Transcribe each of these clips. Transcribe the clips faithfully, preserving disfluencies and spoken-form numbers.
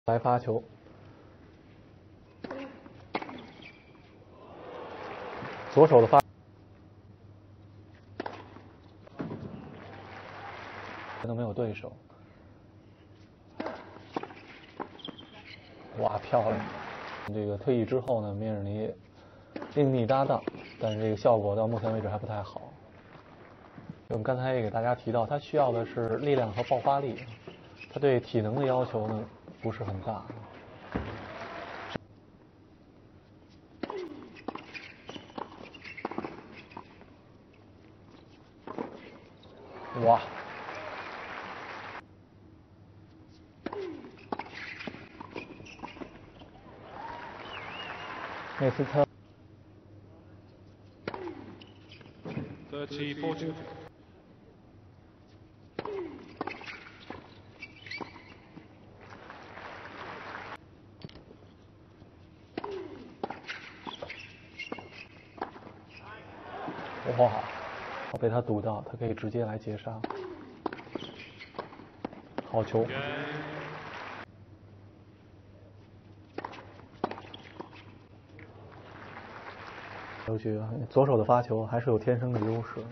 来发球，左手的发都没有对手。哇，漂亮！这个退役之后呢，米尔尼另觅搭档，但是这个效果到目前为止还不太好。我们刚才也给大家提到，他需要的是力量和爆发力，他对体能的要求呢不是很大。哇！内斯特。 thirty forty。 哇！被他堵到，他可以直接来截杀。好球！我觉得左手的发球还是有天生的优势。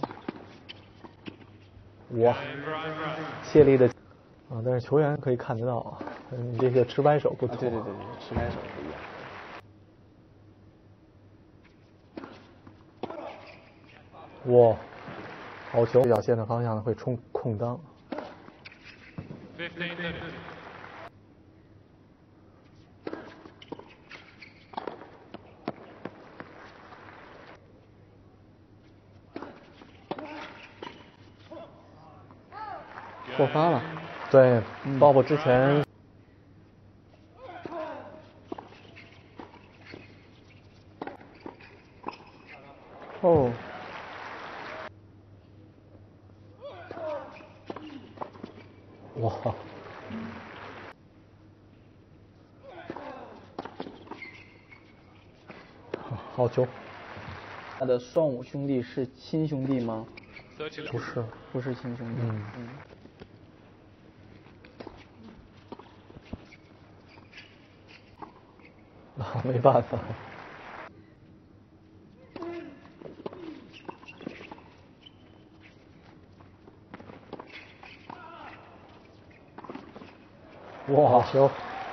哇！谢丽的啊，但是球员可以看得到，你这个持拍手不同。 啊、对对对对，持拍手不一样。 哇！好球！表现的方向会冲空当。 过发了。 对，鲍勃之前。 哦。 哇！好球！ 他的双武兄弟是亲兄弟吗？ 不是， 不是亲兄弟。 嗯。 嗯啊，没办法。哇，好球！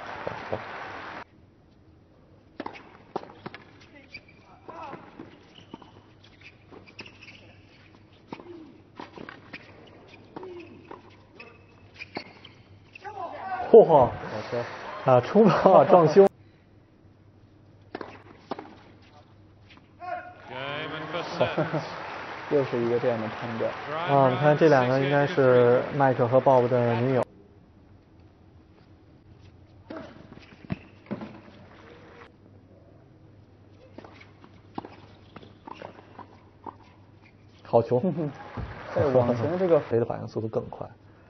哇，好球！啊，冲到撞胸。 又是一个这样的判断。 啊，你看这两个应该是麦克和鲍勃的女友。好球！ 在网前的这个谁的反应速度更快？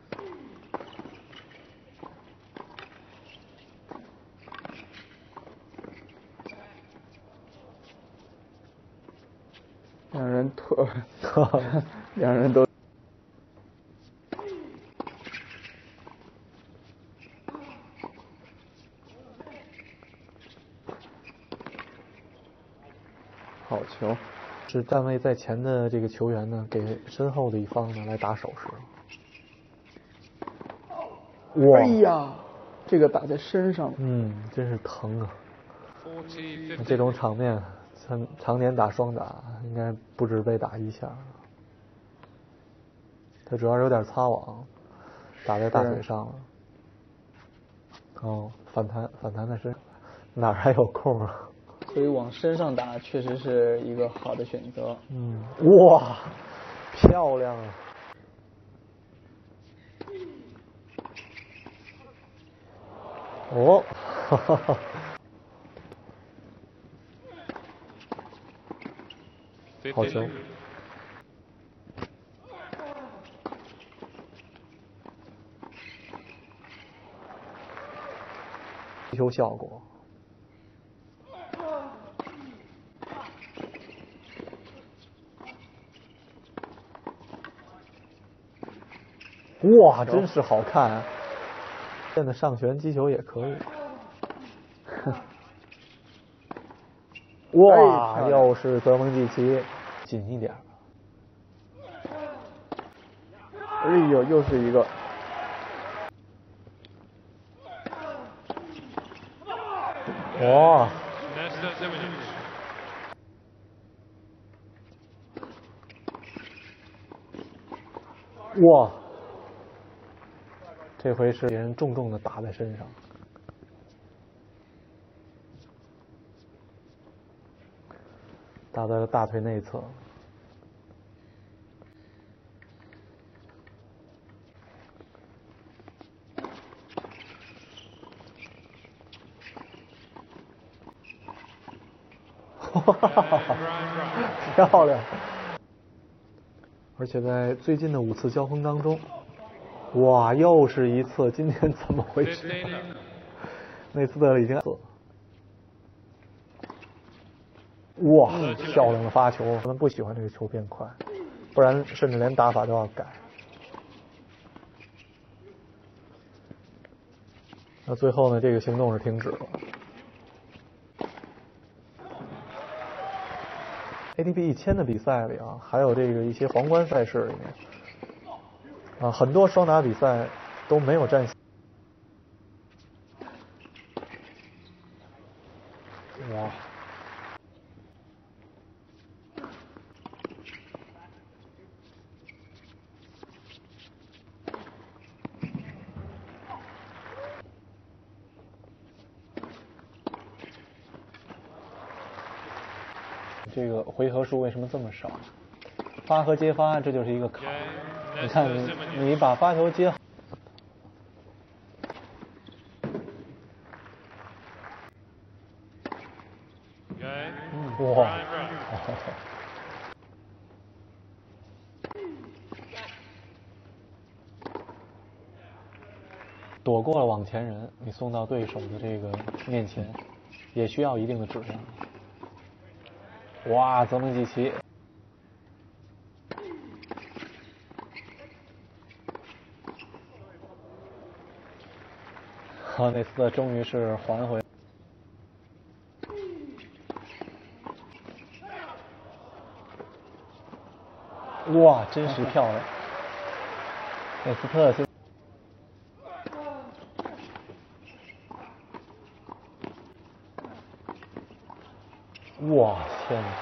两人拖，两人都。好球！ 是站位在前的这个球员呢，给身后的一方呢来打手势。 哇！哎呀，这个打在身上。 嗯，真是疼啊！这种场面，常常年打双打，应该不止被打一下。他主要有点擦网，打在大腿上了。哦，反弹反弹在身上，哪儿还有空啊？ 所以往身上打确实是一个好的选择。 嗯，哇，漂亮啊！哦，哈哈哈。好球！球效果。哇，真是好看啊！现在上旋击球也可以。 哇，哎、又是泽蒙季奇，紧一点。 哎呦，又是一个。 哇！哇！这回是别人重重的打在身上，打在了大腿内侧。哈哈哈哈！漂亮！而且在最近的五次交锋当中，哇，又是一次，今天怎么回事？内斯特已经哇，漂亮的发球！他们不喜欢这个球变快，不然甚至连打法都要改。那最后呢，这个行动是停止了。A T P 一千的比赛里啊，还有这个一些皇冠赛事里面啊，很多双打比赛都没有战。哇！这个回合数为什么这么少？发和接发，这就是一个坎。你看你，你把发球接好。嗯、哇！躲过了网前人，你送到对手的这个面前，也需要一定的质量。哇，泽蒙季奇！好，内斯特终于是还回。哇，真是漂亮！内斯特现哇，天哪！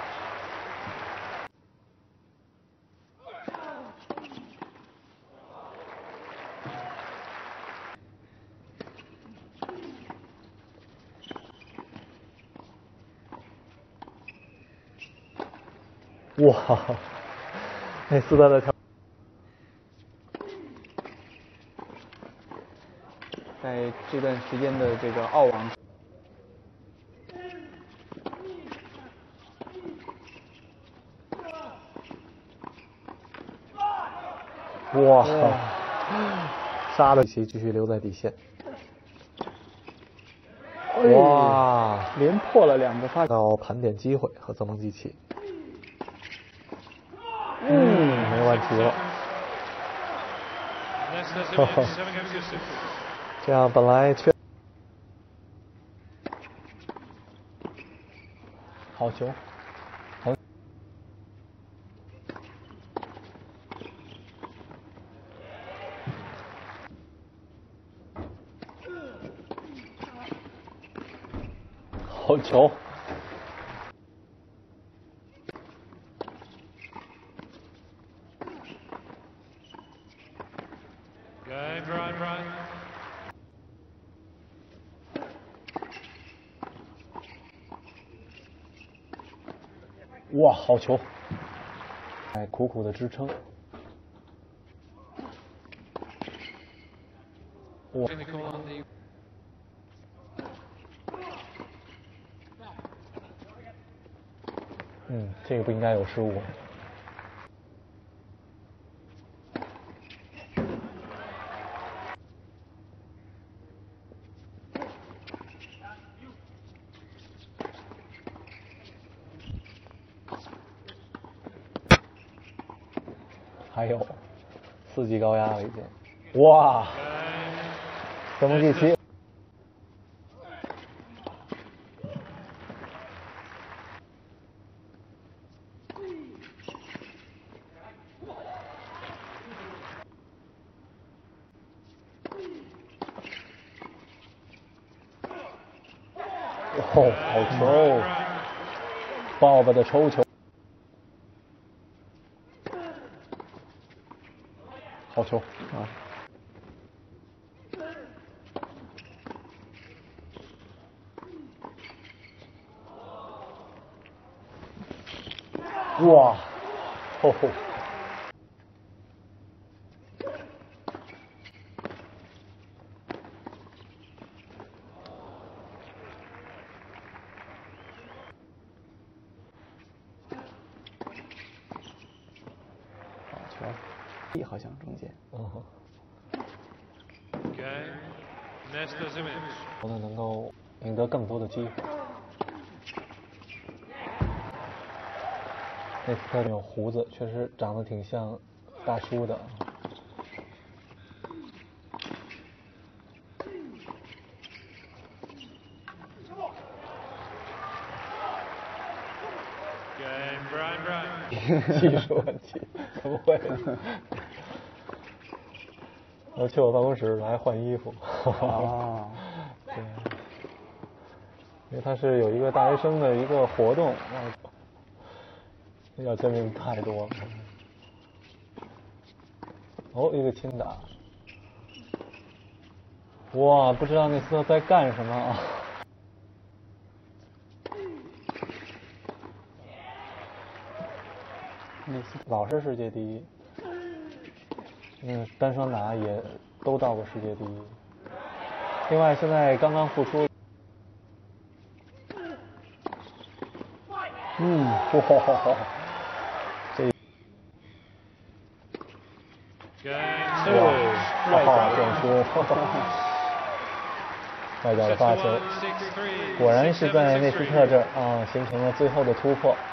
哇，内斯特的条在这段时间的这个澳网。 哇，杀了棋，继续留在底线。哇， 连破了两个发球。 要盘点机会和泽蒙季奇。嗯，没问题了。这样本来缺。好球。好。好球！哇，好球！哎，苦苦的支撑。哇！嗯，这个不应该有失误。还有四级高压了已经。哇！泽蒙季奇。 哦，好球！鲍勃的抽球，好球啊！哇，吼吼！ 球，好像中间。 嗯哼。我们能够赢得更多的机会。内斯特有胡子，确实长得挺像大叔的。技术问题，怎么会？我去我办公室来换衣服。 啊， 对，因为他是有一个大学生的一个活动，要真命太多了。哦，一个轻打。哇，不知道内斯特在干什么啊？内斯特老是世界第一，嗯，单双打也都到过世界第一。另外，现在刚刚复出，嗯，哇，这，哇，好点球，外角的发球，果然是在内斯特这儿啊，形成了最后的突破。